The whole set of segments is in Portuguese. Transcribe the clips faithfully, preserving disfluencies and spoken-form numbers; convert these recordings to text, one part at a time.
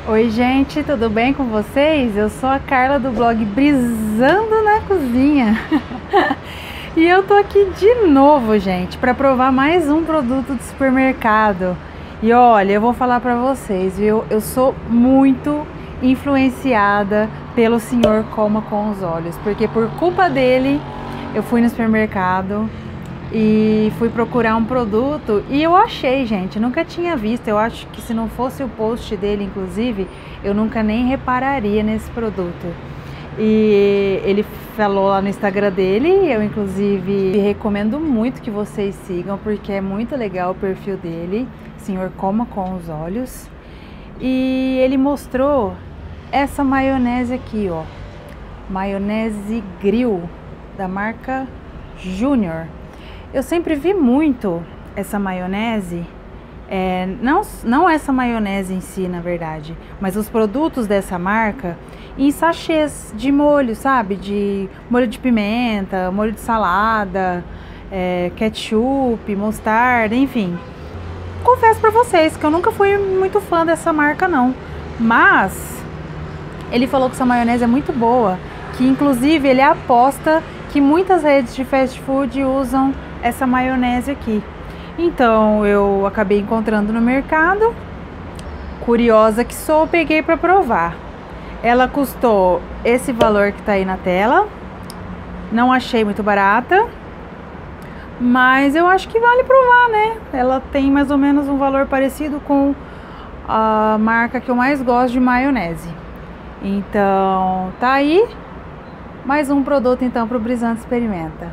Oi gente, tudo bem com vocês? Eu sou a Carla do blog Brisando na Cozinha. E eu tô aqui de novo, gente, para provar mais um produto do supermercado. E olha, eu vou falar para vocês, viu? Eu sou muito influenciada pelo senhor Coma com os Olhos, porque por culpa dele eu fui no supermercado e fui procurar um produto e eu achei, gente, nunca tinha visto. Eu acho que se não fosse o post dele, inclusive, eu nunca nem repararia nesse produto. E ele falou lá no Instagram dele, eu inclusive recomendo muito que vocês sigam, porque é muito legal o perfil dele, senhor Coma com os Olhos. E ele mostrou essa maionese aqui, ó, maionese grill da marca Júnior. Eu sempre vi muito essa maionese, é, não, não essa maionese em si, na verdade, mas os produtos dessa marca em sachês de molho, sabe? De molho de pimenta, molho de salada, é, ketchup, mostarda, enfim. Confesso pra vocês que eu nunca fui muito fã dessa marca, não. Mas ele falou que essa maionese é muito boa, que inclusive ele aposta que muitas redes de fast food usam essa maionese aqui. Então eu acabei encontrando no mercado, curiosa que sou, peguei para provar. Ela custou esse valor que tá aí na tela, não achei muito barata, mas eu acho que vale provar, né? Ela tem mais ou menos um valor parecido com a marca que eu mais gosto de maionese. Então tá aí mais um produto então para o Brisando Experimenta.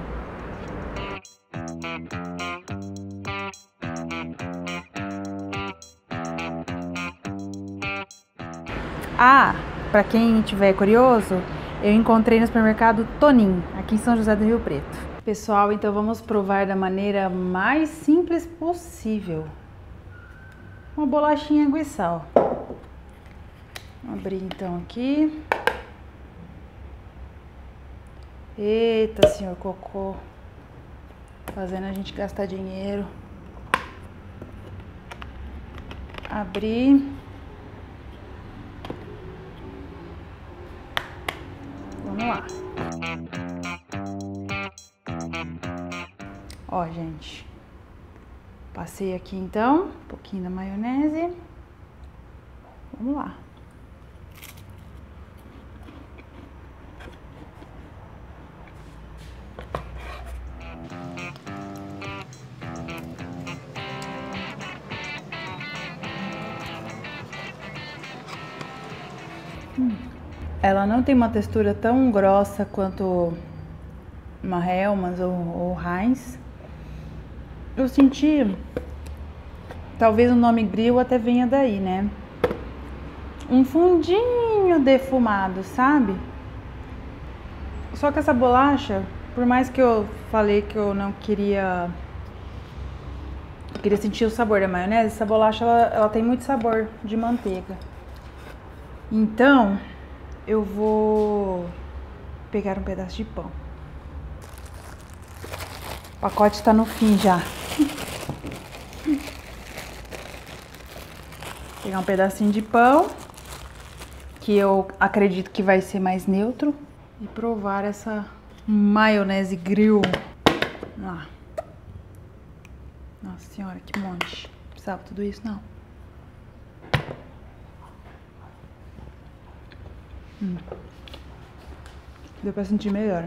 Ah, para quem tiver curioso, eu encontrei no supermercado Tonin, aqui em São José do Rio Preto. Pessoal, então vamos provar da maneira mais simples possível. Uma bolachinha água e sal. Vou abrir então aqui. Eita, senhor cocô, fazendo a gente gastar dinheiro. Abrir. Vamos lá. Ó, gente, passei aqui então um pouquinho da maionese. Vamos lá. Hum. Ela não tem uma textura tão grossa quanto uma Hellmann's ou, ou Heinz. Eu senti, talvez o nome grill até venha daí, né? Um fundinho defumado, sabe? Só que essa bolacha, por mais que eu falei que eu não queria queria sentir o sabor da maionese, essa bolacha ela, ela tem muito sabor de manteiga. Então eu vou pegar um pedaço de pão. O pacote está no fim já. Pegar um pedacinho de pão, que eu acredito que vai ser mais neutro, e provar essa maionese grill. Lá. Nossa senhora, que monte. Não precisava tudo isso, não. Hum. Deu pra sentir melhor.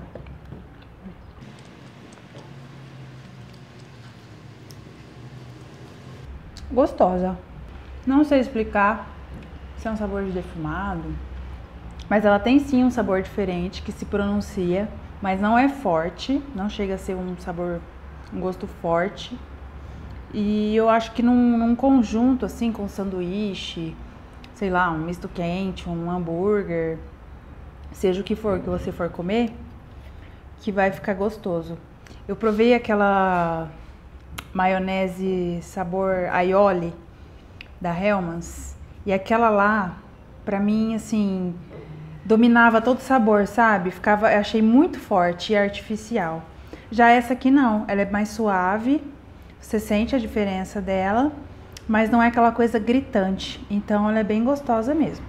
Gostosa. Não sei explicar se é um sabor de defumado, mas ela tem sim um sabor diferente que se pronuncia, mas não é forte, não chega a ser um sabor, um gosto forte. E eu acho que num, num conjunto assim com sanduíche, sei lá, um misto quente, um hambúrguer, seja o que for que você for comer, que vai ficar gostoso. Eu provei aquela maionese sabor aioli da Hellmann's e aquela lá, pra mim, assim, dominava todo o sabor, sabe? Ficava, eu achei muito forte e artificial. Já essa aqui não, ela é mais suave, você sente a diferença dela, mas não é aquela coisa gritante, então ela é bem gostosa mesmo.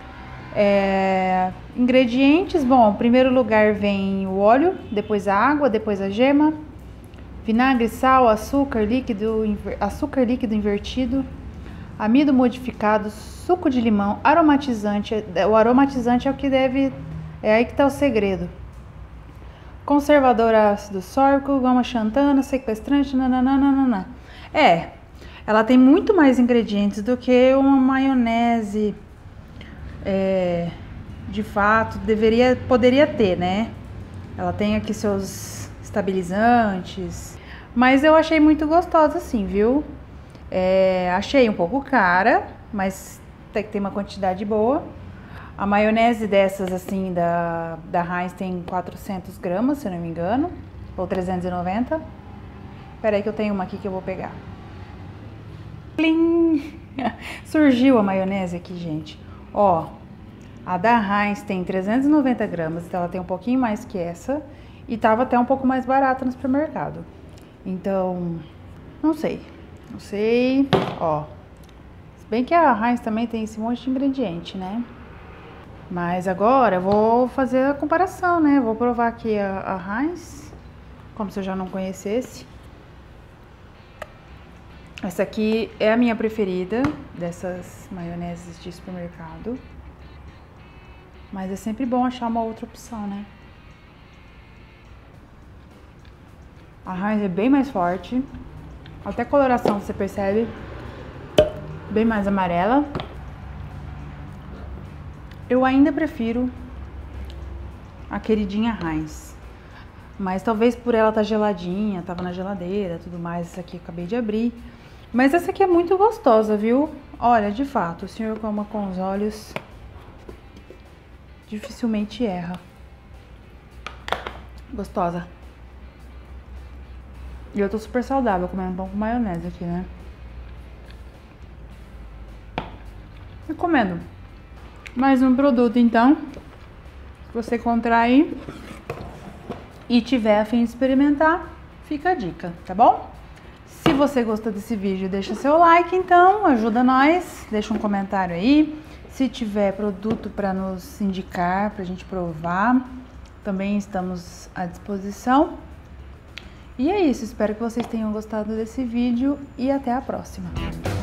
É, ingredientes, bom, em primeiro lugar vem o óleo, depois a água, depois a gema, vinagre, sal, açúcar líquido, açúcar líquido invertido, amido modificado, suco de limão, aromatizante. O aromatizante é o que deve, é aí que tá o segredo. Conservador ácido sórbico, goma xantana, sequestrante, nananana. É, ela tem muito mais ingredientes do que uma maionese. É, de fato, deveria, poderia ter, né? Ela tem aqui seus estabilizantes, mas eu achei muito gostosa assim, viu? É, achei um pouco cara, mas tem que ter uma quantidade boa. A maionese dessas assim da, da Heinz tem quatrocentos gramas, se eu não me engano, ou trezentos e noventa. Espera aí que eu tenho uma aqui que eu vou pegar. Plim! Surgiu a maionese aqui, gente. Ó, a da Heinz tem trezentos e noventa gramas, então ela tem um pouquinho mais que essa. E tava até um pouco mais barata no supermercado. Então, não sei. Não sei. Ó, se bem que a Heinz também tem esse monte de ingrediente, né? Mas agora eu vou fazer a comparação, né? Vou provar aqui a, a Heinz, como se eu já não conhecesse. Essa aqui é a minha preferida dessas maioneses de supermercado. Mas é sempre bom achar uma outra opção, né? A Heinz é bem mais forte. Até a coloração você percebe. Bem mais amarela. Eu ainda prefiro a queridinha Heinz. Mas talvez por ela estar geladinha, tava na geladeira, tudo mais. Essa aqui eu acabei de abrir. Mas essa aqui é muito gostosa, viu? Olha, de fato, o senhor coma com os olhos, dificilmente erra. Gostosa. E eu tô super saudável comendo pão com maionese aqui, né? Recomendo. Mais um produto, então, que você encontrar aí e tiver a fim de experimentar, fica a dica, tá bom? Se você gostou desse vídeo, deixa seu like, então, ajuda nós, deixa um comentário aí. Se tiver produto para nos indicar, pra gente provar, também estamos à disposição. E é isso, espero que vocês tenham gostado desse vídeo e até a próxima.